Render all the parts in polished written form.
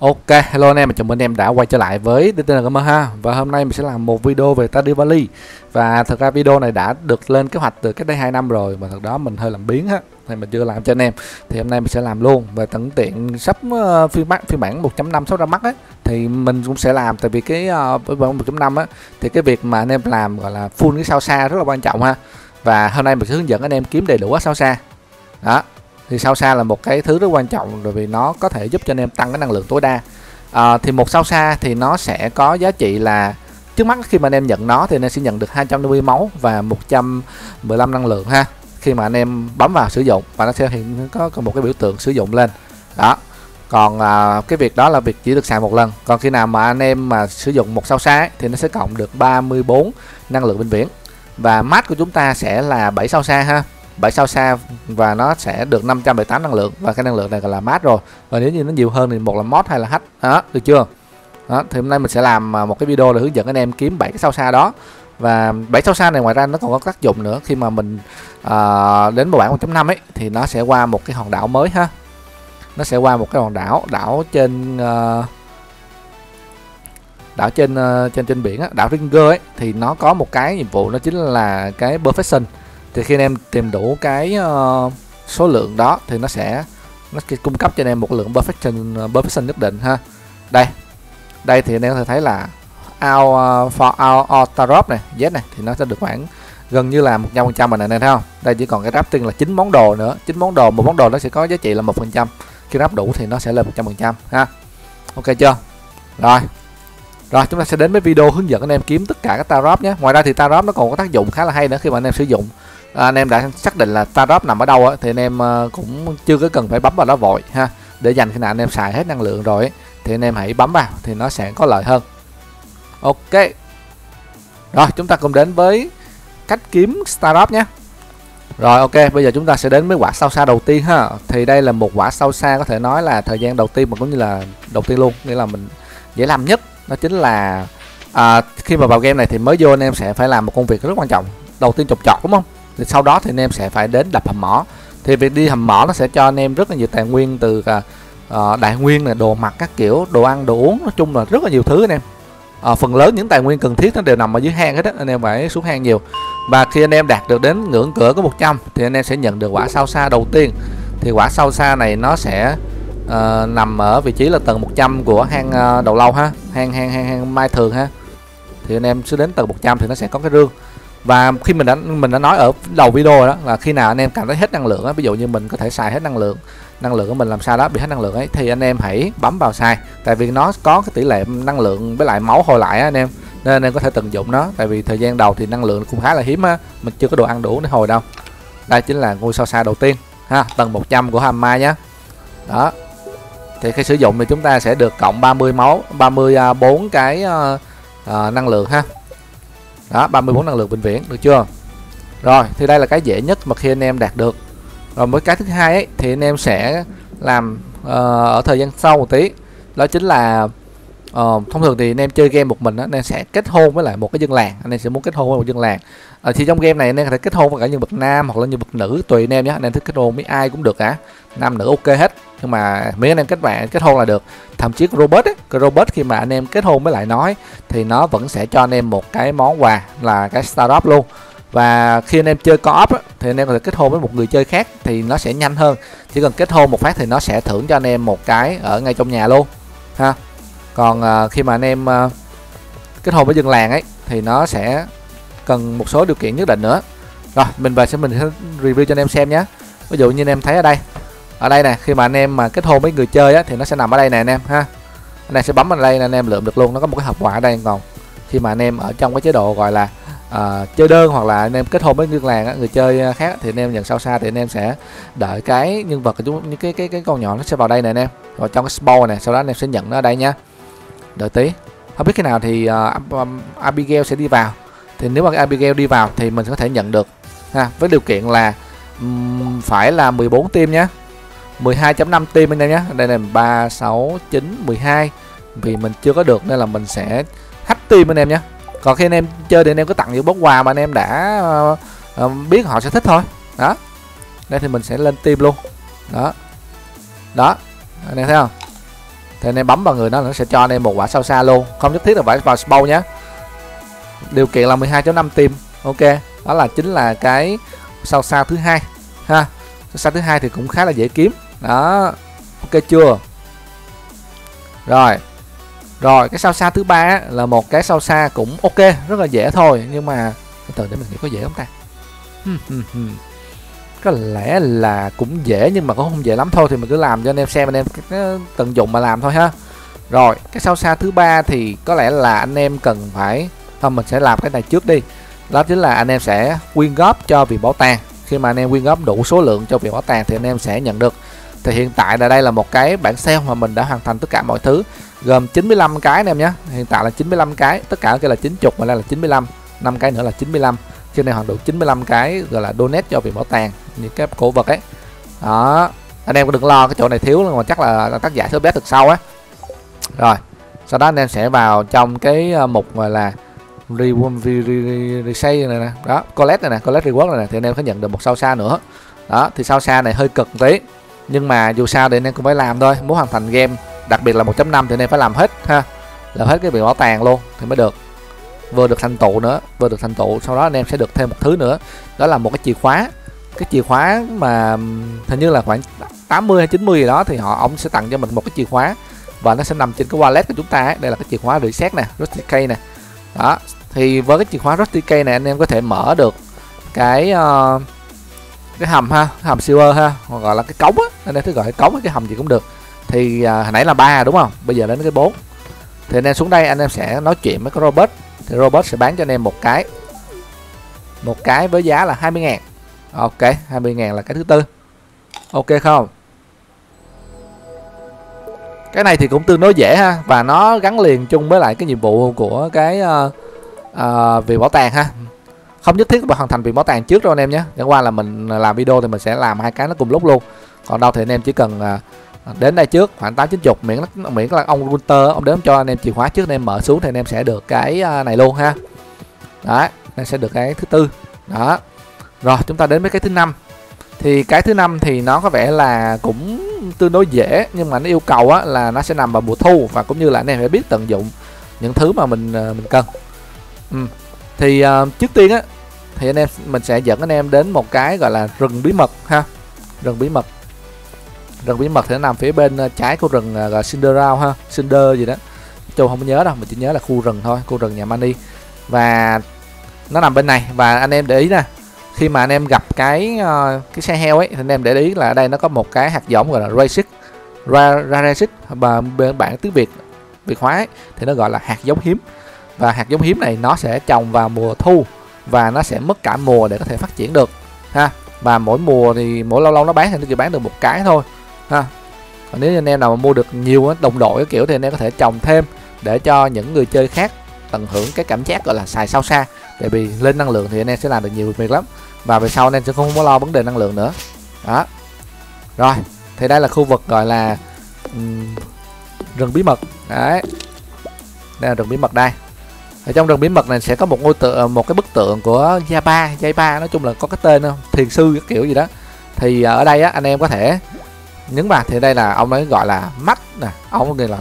Ok, hello anh em, chào mừng anh em đã quay trở lại với DTN Gamer ha. Và hôm nay mình sẽ làm một video về Stardew Valley. Và thật ra video này đã được lên kế hoạch từ cách đây 2 năm rồi, mà thật đó mình hơi làm biếng á, thì mình chưa làm cho anh em. Thì hôm nay mình sẽ làm luôn. Và tận tiện sắp phiên bản 1.5 sắp ra mắt á, thì mình cũng sẽ làm. Tại vì cái phiên bản 1.5 á, thì cái việc mà anh em làm gọi là full cái sao xa rất là quan trọng ha. Và hôm nay mình sẽ hướng dẫn anh em kiếm đầy đủ sao xa. Đó. Thì sao xa là một cái thứ rất quan trọng, rồi vì nó có thể giúp cho anh em tăng cái năng lượng tối đa. Thì một sao xa thì nó sẽ có giá trị là trước mắt khi mà anh em nhận nó thì anh em sẽ nhận được 250 máu và 115 năng lượng ha. Khi mà anh em bấm vào sử dụng và nó sẽ hiện có một cái biểu tượng sử dụng lên đó. Còn cái việc đó là việc chỉ được xài một lần. Còn khi nào mà anh em mà sử dụng một sao xa ấy, thì nó sẽ cộng được 34 năng lượng vĩnh viễn. Và max của chúng ta sẽ là 7 sao xa ha, 7 sao xa, và nó sẽ được 578 năng lượng, và cái năng lượng này gọi là max rồi. Và nếu như nó nhiều hơn thì một là mod hay là hack đó, được chưa? Đó, thì hôm nay mình sẽ làm một cái video để hướng dẫn anh em kiếm 7 cái sao xa đó. Và 7 sao xa này ngoài ra nó còn có tác dụng nữa. Khi mà mình đến bản 1.5 ấy thì nó sẽ qua một cái hòn đảo mới ha. Nó sẽ qua một cái hòn đảo trên trên biển á, đảo Ringer ấy, thì nó có một cái nhiệm vụ, nó chính là cái perfection. Thì khi anh em tìm đủ cái số lượng đó thì nó sẽ cung cấp cho anh em một lượng perfection nhất định ha. Đây thì anh em có thể thấy là Tarot này, Z này thì nó sẽ được khoảng gần như là 100% rồi này, thấy không? Đây chỉ còn cái crafting là 9 món đồ nữa, 9 món đồ, một món đồ nó sẽ có giá trị là 1%. Khi ráp đủ thì nó sẽ lên 100% ha. Ok chưa? Rồi chúng ta sẽ đến với video hướng dẫn anh em kiếm tất cả các Tarot nhé. Ngoài ra thì Tarot nó còn có tác dụng khá là hay nữa. Khi mà anh em sử dụng, anh em đã xác định là Tarot nằm ở đâu á, thì anh em cũng chưa có cần phải bấm vào đó vội ha. Để dành khi nào anh em xài hết năng lượng rồi ấy, thì anh em hãy bấm vào thì nó sẽ có lợi hơn. Ok. Rồi chúng ta cùng đến với cách kiếm Tarot nhé. Rồi ok, bây giờ chúng ta sẽ đến với quả sao xa đầu tiên ha. Thì đây là một quả sao xa có thể nói là thời gian đầu tiên mà cũng như là đầu tiên luôn, nghĩa là mình dễ làm nhất. Đó chính là khi mà vào game này thì mới vô anh em sẽ phải làm một công việc rất quan trọng. Đầu tiên trồng trọt đúng không? Thì sau đó thì anh em sẽ phải đến đập hầm mỏ. Thì việc đi hầm mỏ nó sẽ cho anh em rất là nhiều tài nguyên, từ đại nguyên này, đồ mặc các kiểu, đồ ăn, đồ uống, nói chung là rất là nhiều thứ anh em. Phần lớn những tài nguyên cần thiết nó đều nằm ở dưới hang hết á, anh em phải xuống hang nhiều. Và khi anh em đạt được đến ngưỡng cửa có 100 thì anh em sẽ nhận được quả sao xa đầu tiên. Thì quả sao xa này nó sẽ nằm ở vị trí là tầng 100 của hang đầu lâu ha, hang mai thường ha. Thì anh em sẽ đến tầng 100 thì nó sẽ có cái rương. Và khi mình đã nói ở đầu video đó là khi nào anh em cảm thấy hết năng lượng á, ví dụ như mình có thể xài hết năng lượng của mình làm sao đó bị hết năng lượng ấy, thì anh em hãy bấm vào xài. Tại vì nó có cái tỷ lệ năng lượng với lại máu hồi lại á anh em, nên anh em có thể tận dụng nó. Tại vì thời gian đầu thì năng lượng cũng khá là hiếm á, mình chưa có đồ ăn đủ để hồi đâu. Đây chính là ngôi sao xa đầu tiên ha, tầng 100 của hầm mai nhé. Đó. Thì khi sử dụng thì chúng ta sẽ được cộng 30 máu, 34 cái năng lượng ha. Đó, 34 năng lượng vĩnh viễn, được chưa? Rồi, thì đây là cái dễ nhất mà khi anh em đạt được. Rồi với cái thứ hai ấy thì anh em sẽ làm ở thời gian sau một tí. Đó chính là thông thường thì anh em chơi game một mình đó, anh em sẽ kết hôn với lại một cái dân làng. Anh em sẽ muốn kết hôn với một dân làng. Thì trong game này anh em có thể kết hôn với cả nhân vật nam hoặc là nhân vật nữ, tùy anh em nhé. Anh em thích kết hôn với ai cũng được cả, nam nữ ok hết. Nhưng mà miễn anh em kết hôn là được. Thậm chí Robert ấy, Robert khi mà anh em kết hôn với lại nó ấy, thì nó vẫn sẽ cho anh em một cái món quà là cái Startup luôn. Và khi anh em chơi co-op thì anh em có thể kết hôn với một người chơi khác thì nó sẽ nhanh hơn. Chỉ cần kết hôn một phát thì nó sẽ thưởng cho anh em một cái ở ngay trong nhà luôn ha. Còn khi mà anh em kết hôn với dân làng ấy thì nó sẽ cần một số điều kiện nhất định nữa. Rồi mình sẽ review cho anh em xem nhé. Ví dụ như anh em thấy ở đây nè, khi mà anh em mà kết hôn với người chơi á, thì nó sẽ nằm ở đây nè anh em ha. Anh em sẽ bấm vào đây là anh em lượm được luôn, nó có một cái hộp quà ở đây. Còn khi mà anh em ở trong cái chế độ gọi là chơi đơn hoặc là anh em kết hôn với dân làng á, người chơi khác, thì anh em nhận sao xa thì anh em sẽ đợi cái nhân vật của những cái con nhỏ nó sẽ vào đây nè anh em, vào trong cái spawn này, sau đó anh em sẽ nhận nó ở đây nha. Đợi tí, không biết khi nào thì Abigail sẽ đi vào. Thì nếu mà Abigail đi vào thì mình có thể nhận được ha, với điều kiện là phải là 14 team nhé, 12.5 team anh em nhé. Đây là 3, 6, 9, 12. Vì mình chưa có được nên là mình sẽ hack team anh em nhé. Còn khi anh em chơi thì anh em có tặng những món quà mà anh em đã biết họ sẽ thích thôi. Đó. Đây thì mình sẽ lên team luôn. Đó. Đó. Anh em thấy không? thì anh em bấm vào người nó sẽ cho anh em một quả sao xa luôn, không nhất thiết là phải vào spawn nhé. Điều kiện là 12.5 tim. Ok, đó là chính là cái sao xa thứ hai ha. Sao xa thứ hai thì cũng khá là dễ kiếm đó. Ok chưa? Rồi cái sao xa thứ ba là một cái sao xa cũng ok, rất là dễ thôi, nhưng mà từ để mình nghĩ có dễ không ta? Có lẽ là cũng dễ nhưng mà cũng không dễ lắm thôi, thì mình cứ làm cho anh em xem, anh em tận dụng mà làm thôi ha. Rồi cái sao xa thứ ba thì có lẽ là anh em cần phải không, mình sẽ làm cái này trước đi. Đó chính là anh em sẽ quyên góp cho viện bảo tàng. Khi mà anh em quyên góp đủ số lượng cho viện bảo tàng thì anh em sẽ nhận được. Thì hiện tại là đây là một cái bản sale mà mình đã hoàn thành tất cả mọi thứ, gồm 95 cái anh em nhé. Hiện tại là 95 cái, tất cả cái là 90 mà đây là 95, 5 cái nữa là 95. Trên này hoàn đủ 95 cái gọi là donate cho viện bảo tàng, những cái cổ vật ấy. Đó, anh em đừng lo cái chỗ này thiếu, mà chắc là tác giả sẽ bé thực sau á. Rồi, sau đó anh em sẽ vào trong cái mục gọi là resave này nè, đó, collect này nè, collect reward này nè, thì anh em sẽ nhận được một sao xa nữa. Đó, thì sao xa này hơi cực một tí, nhưng mà dù sao thì anh em cũng phải làm thôi, muốn hoàn thành game, đặc biệt là 1.5 thì anh em phải làm hết ha, làm hết cái viện bảo tàng luôn thì mới được. Vừa được thành tựu nữa, vừa được thành tựu, sau đó anh em sẽ được thêm một thứ nữa, đó là một cái chìa khóa. Cái chìa khóa mà hình như là khoảng 80 hay 90 gì đó, thì ông sẽ tặng cho mình một cái chìa khóa và nó sẽ nằm trên cái wallet của chúng ta ấy. Đây là cái chìa khóa reset nè, Rusty Key nè. Đó, thì với cái chìa khóa Rusty Key này anh em có thể mở được cái hầm ha, hầm silver ha, hoặc gọi là cái cống á, anh em cứ gọi cái cống cái hầm gì cũng được. Thì hồi nãy là 3 đúng không, bây giờ đến cái 4. Thì anh em xuống đây anh em sẽ nói chuyện với cái robot, thì robot sẽ bán cho anh em một cái với giá là 20.000. Ok, 20.000 là cái thứ tư. Ok không? Cái này thì cũng tương đối dễ ha, và nó gắn liền chung với lại cái nhiệm vụ của cái viện bảo tàng ha. Không nhất thiết phải hoàn thành viện bảo tàng trước đâu anh em nhé. Chẳng qua là mình làm video thì mình sẽ làm hai cái nó cùng lúc luôn. Còn đâu thì anh em chỉ cần đến đây trước khoảng 8-90, miễn là ông Gunter ông đến cho anh em chìa khóa trước, anh em mở xuống thì anh em sẽ được cái này luôn ha. Đấy, anh sẽ được cái thứ tư. Đó. Rồi chúng ta đến với cái thứ năm. Thì cái thứ năm thì nó có vẻ là cũng tương đối dễ, nhưng mà nó yêu cầu á, là nó sẽ nằm vào mùa thu, và cũng như là anh em phải biết tận dụng những thứ mà mình cần. Thì trước tiên á, thì mình sẽ dẫn anh em đến một cái gọi là rừng bí mật ha. Rừng bí mật thì nó nằm phía bên trái của rừng gọi là Cinderella ha, Cinder gì đó, tôi không nhớ đâu, mình chỉ nhớ là khu rừng thôi, khu rừng nhà Manny. Và nó nằm bên này, và anh em để ý nè, khi mà anh em gặp cái xe heo ấy, thì anh em để ý là ở đây nó có một cái hạt giống gọi là Raresic, và bên bản tiếng Việt hóa ấy, thì nó gọi là hạt giống hiếm. Và hạt giống hiếm này nó sẽ trồng vào mùa thu, và nó sẽ mất cả mùa để có thể phát triển được ha. Và mỗi mùa thì mỗi lâu nó bán thì nó chỉ bán được một cái thôi ha. Còn nếu anh em nào mà mua được nhiều đồng đội cái kiểu thì anh em có thể trồng thêm để cho những người chơi khác tận hưởng cái cảm giác gọi là xài sao xa. Tại vì lên năng lượng thì anh em sẽ làm được nhiều việc lắm, và về sau anh em sẽ không có lo vấn đề năng lượng nữa. Đó. Rồi, thì đây là khu vực gọi là rừng bí mật. Đấy. Đây là rừng bí mật đây. Ở trong rừng bí mật này sẽ có một cái bức tượng của Jaiba, nói chung là có cái tên không? Thiền sư cái kiểu gì đó. Thì ở đây á, anh em có thể nhấn vào, thì đây là ông ấy gọi là mắt nè, ông gọi là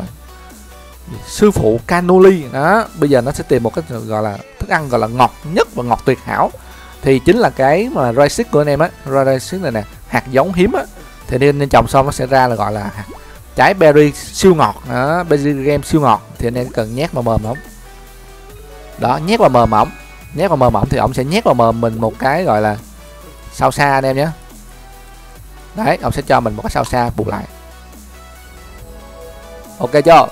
sư phụ cannoli đó. Bây giờ nó sẽ tìm một cái gọi là thức ăn gọi là ngọt nhất và ngọt tuyệt hảo, thì chính là cái mà Raresic của anh em á, Raresic này nè, hạt giống hiếm á. Thì nên trồng xong nó sẽ ra là gọi là trái berry siêu ngọt đó, berry game siêu ngọt. Thì anh em cần nhét vào mồm ổng. Đó, nhét vào mồm ổng thì ổng sẽ nhét vào mồm mình một cái gọi là sao xa anh em nhé. Đấy, ông sẽ cho mình một cái sao xa bù lại. Ok chưa?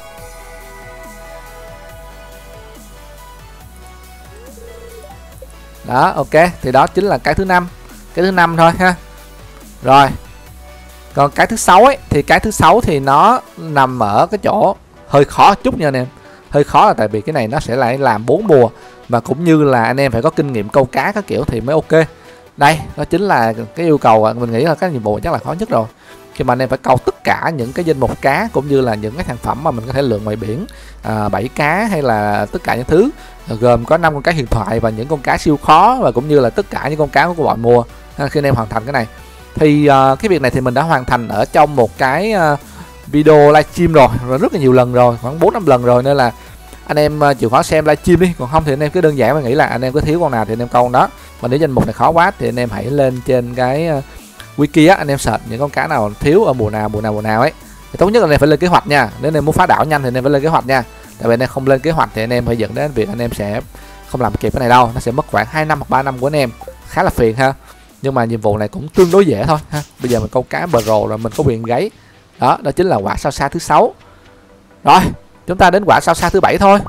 Đó, ok, thì đó chính là cái thứ năm. Cái thứ năm thôi ha. Rồi. Còn cái thứ 6 ấy, thì cái thứ 6 thì nó nằm ở cái chỗ hơi khó chút nha anh em. Hơi khó là tại vì cái này nó sẽ lại làm 4 mùa, và cũng như là anh em phải có kinh nghiệm câu cá các kiểu thì mới ok. Đây, đó chính là cái yêu cầu, mình nghĩ là cái nhiệm vụ chắc là khó nhất rồi. Khi mà anh em phải câu tất cả những cái danh mục cá, cũng như là những cái sản phẩm mà mình có thể lượn ngoài biển, bẫy cá hay là tất cả những thứ, gồm có 5 con cá huyền thoại và những con cá siêu khó, và cũng như là tất cả những con cá của mọi mùa. Khi anh em hoàn thành cái này thì cái việc này thì mình đã hoàn thành ở trong một cái video livestream rồi rất là nhiều lần rồi, khoảng 4-5 lần rồi, nên là anh em chịu khó xem livestream đi, còn không thì anh em cứ đơn giản mà nghĩ là anh em có thiếu con nào thì anh em câu con đó. Mà nếu danh mục này khó quá thì anh em hãy lên trên cái wiki á, anh em search những con cá nào thiếu ở mùa nào ấy. Thì tốt nhất là anh em phải lên kế hoạch nha. Nếu anh em muốn phá đảo nhanh thì anh em phải lên kế hoạch nha. Tại vì anh em không lên kế hoạch thì anh em phải dẫn đến việc anh em sẽ không làm kịp cái này đâu, nó sẽ mất khoảng 2 năm hoặc 3 năm của anh em, khá là phiền ha. Nhưng mà nhiệm vụ này cũng tương đối dễ thôi ha. Bây giờ mình câu cá bờ rồ rồi mình có quyền gáy. Đó chính là quả sao xa thứ 6. Rồi, chúng ta đến quả sao xa thứ 7 thôi.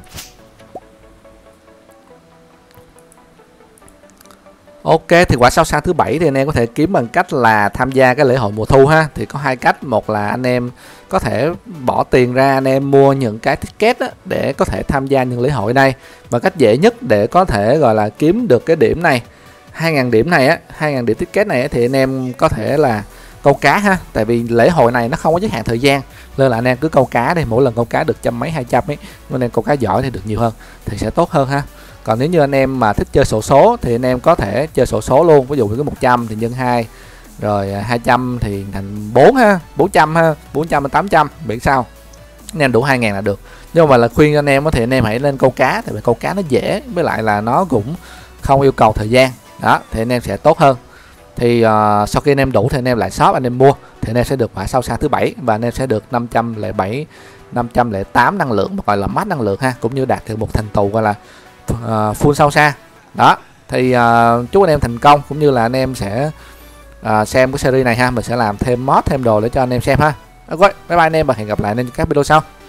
Ok, thì quả sao xa thứ 7 thì anh em có thể kiếm bằng cách là tham gia cái lễ hội mùa thu ha. Thì có hai cách, một là anh em có thể bỏ tiền ra anh em mua những cái ticket á, để có thể tham gia những lễ hội này. Và cách dễ nhất để có thể gọi là kiếm được cái điểm này, 2.000 điểm này á, 2.000 điểm ticket này á, thì anh em có thể là câu cá ha. Tại vì lễ hội này nó không có giới hạn thời gian, nên là anh em cứ câu cá đi, mỗi lần câu cá được trăm mấy 200 ấy, nên anh em câu cá giỏi thì được nhiều hơn thì sẽ tốt hơn ha. Còn nếu như anh em mà thích chơi xổ số thì anh em có thể chơi xổ số luôn, ví dụ như cái 100 thì nhân 2, rồi 200 thì thành 4 ha, 400 ha, 400 đến 800 miễn sao anh em đủ 2.000 là được. Nhưng mà là khuyên anh em thì anh em hãy lên câu cá, tại vì câu cá nó dễ, với lại là nó cũng không yêu cầu thời gian đó, thì anh em sẽ tốt hơn. Thì sau khi anh em đủ thì anh em lại shop anh em mua, thì anh em sẽ được quả sao xa thứ 7 và anh em sẽ được 508 năng lượng, gọi là max năng lượng ha, cũng như đạt được một thành tựu gọi là full sao xa đó. Thì chúc anh em thành công, cũng như là anh em sẽ xem cái series này ha, mình sẽ làm thêm mod thêm đồ để cho anh em xem ha. Ok, bye bye anh em và hẹn gặp lại anh em các video sau.